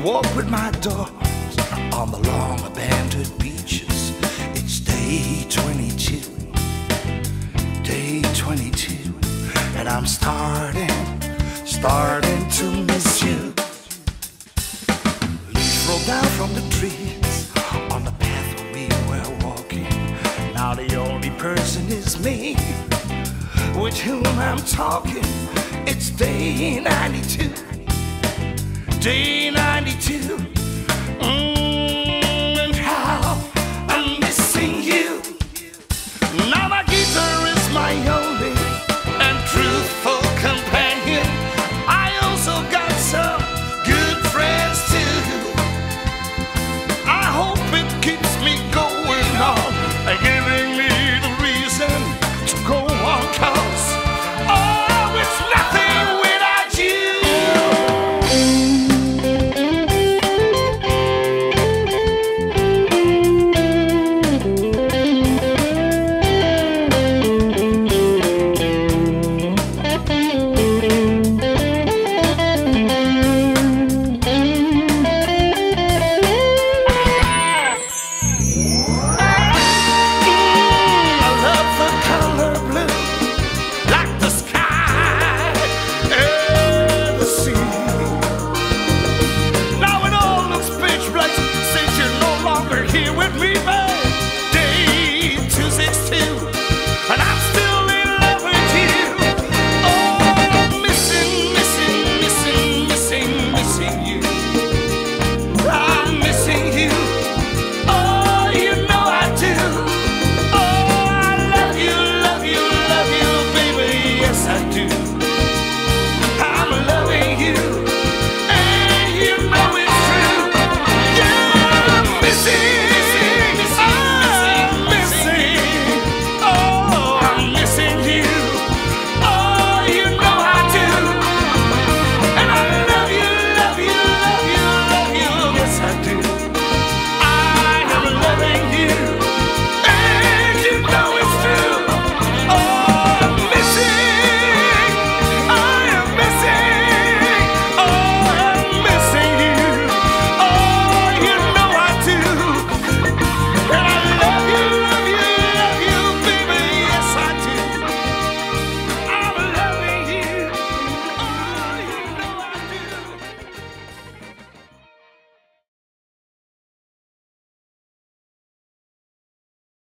walk with my dogs on the long abandoned beaches. It's day 22, day 22, and I'm starting to miss you. Leaves roll down from the trees on the path where we were walking. Now the only person is me with whom I'm talking. It's day 92, day 92.